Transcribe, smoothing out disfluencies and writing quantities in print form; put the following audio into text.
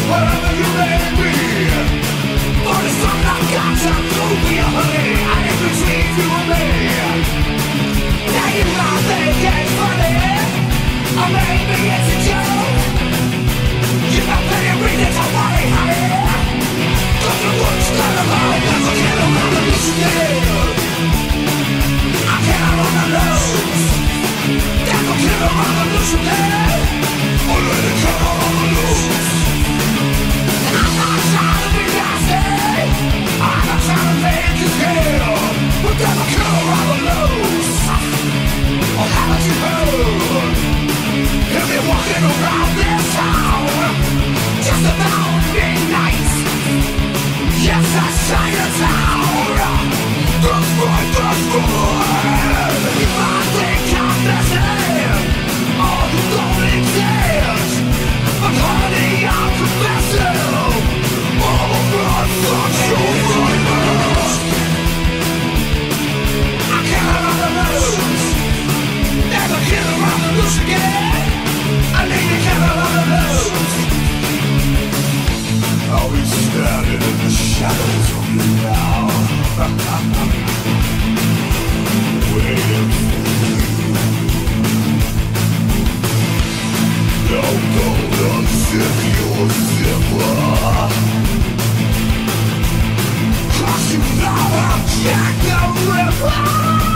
wherever you may be. For the sun I've got to prove me honey, and it's between you and me. Now you might think it's funny, or maybe it's a joke. You got plenty of reason to worry, honey. Cause the world's gonna lie, never get around the loosening. I can't run the loose. Never get around the loosening. Or let it come on the loose. I'm not trying to be nasty, I'm not trying to make you feel, but never get around the loose. Or haven't you heard? If you're walking around this town just about midnight, yes, that's Chinatown. That's right, that's right. You might think I'm missing, oh, you don't exist. But honey, I'm confessing, all of my thoughts you're right. I can't run the loose, never get around the loose again. I need to get around the loose. I'll be standing in the shadows of you now, waiting for you. Now don't unzip your zipper, 'cause you know I'm Jack the Ripper.